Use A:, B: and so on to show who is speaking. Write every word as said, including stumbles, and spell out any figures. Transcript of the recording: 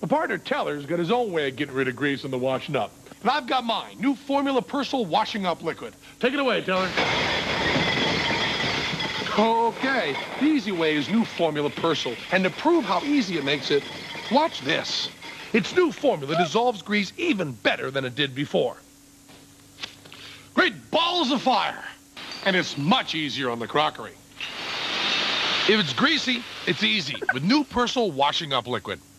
A: My partner Teller's got his own way of getting rid of grease in the washing up. And I've got mine, new formula Persil washing up liquid. Take it away, Teller. Okay, the easy way is new formula Persil. And to prove how easy it makes it, watch this. Its new formula dissolves grease even better than it did before. Great balls of fire. And it's much easier on the crockery. If it's greasy, it's easy with new Persil washing up liquid.